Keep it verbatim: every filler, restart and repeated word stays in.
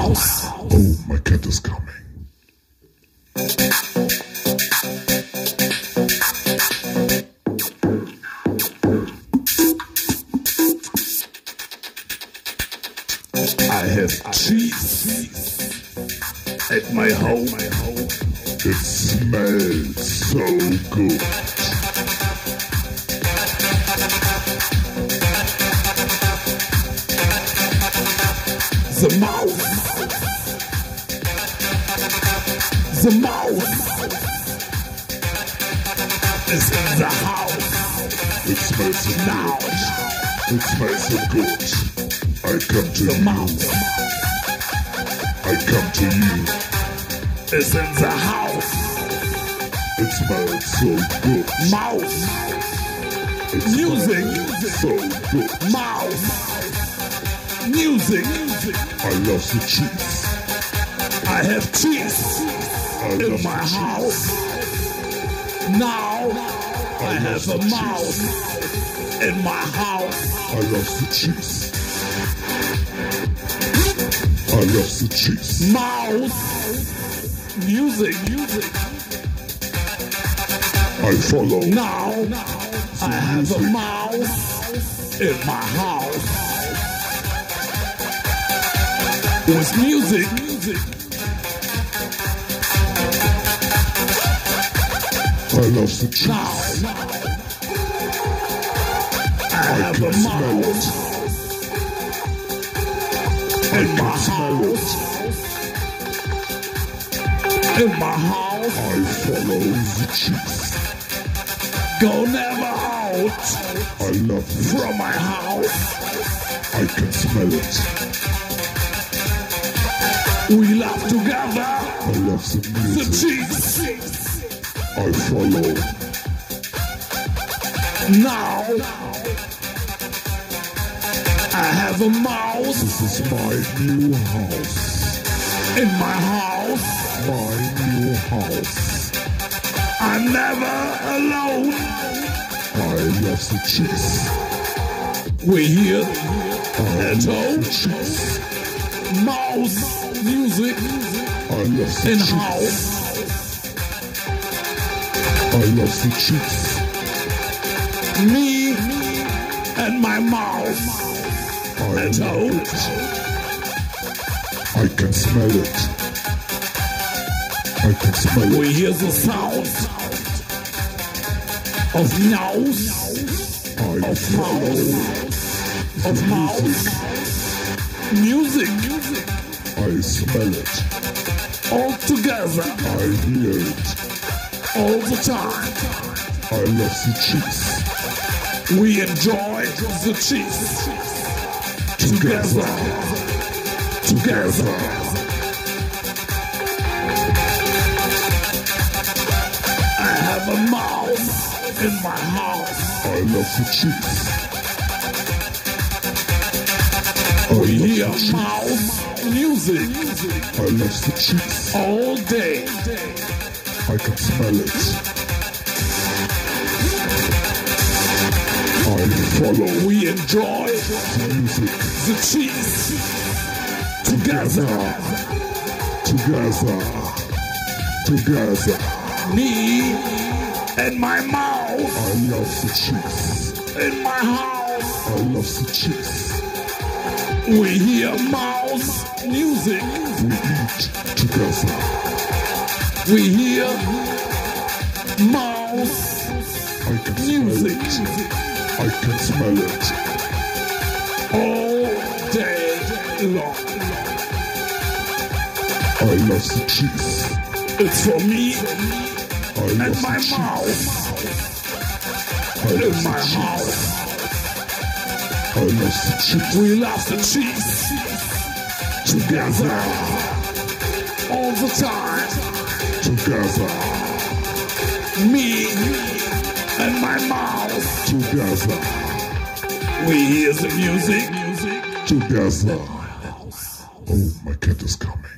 house. Oh, my cat is coming. I have cheese at my home. It smells so good. The mouse, the mouse is in the house. It smells so Now, good. It smells so good. I come to the you. mouse I come to you. is in the house. It smells so good. Mouse, It music, smells so good. mouse, music. I love the cheese. I have cheese I in love my the house. cheese. Now I love have the a cheese. mouse in my house. I love the cheese. I love the cheese. Mouse, music, music. I follow. Now I have a mouse in my house. With music, music. I love the cheese. Now I I have can a smell mouse it. in I my can smell house. it. In my house. I follow the cheese. Go never out I love it. from my house. I can smell it. We laugh together. I love the The music. cheese. I follow. Now I have a mouse This is my new house. in my house. My new house. I'm never alone. I love the cheese. We hear I at love home. the cheese. Mouse music I love the in cheese. house. I love the cheese. Me and my mouse I at love home. it. I can smell it. I can smell We it. hear the sound of mouse, I of follow. mouse, of mouse. Music, music, I smell it. all together, I hear it. all the time. I love the cheese. We enjoy the cheese together, together. I have a mouse in my house. I love the cheese. I We love hear the cheese. mouse music I love the cheese. all day. I can smell it. I follow We enjoy the music. the cheese together. Together. Together. Me and my mouse I love the cheese. in my house. I love the cheese. We hear mouse music. We eat together. We hear mouse I can smell music it. I can smell it. all day long. I love the cheese. It's for me I and love my the cheese. mouse I in love my the cheese. house. I love the cheese. We love the cheese together all the time. Together. Me and my mouse. Together. We hear the music. Together. Oh, my cat is coming.